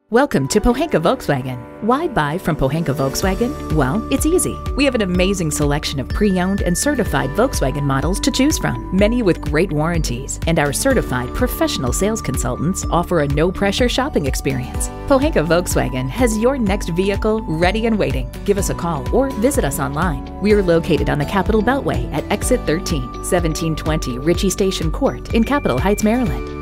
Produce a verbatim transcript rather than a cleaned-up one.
Welcome to Pohanka Volkswagen. Why buy from Pohanka Volkswagen? Well, it's easy. We have an amazing selection of pre-owned and certified Volkswagen models to choose from, many with great warranties, and our certified professional sales consultants offer a no-pressure shopping experience. Pohanka Volkswagen has your next vehicle ready and waiting. Give us a call or visit us online. We are located on the Capitol Beltway at Exit thirteen, seventeen twenty Ritchie Station Court in Capitol Heights, Maryland.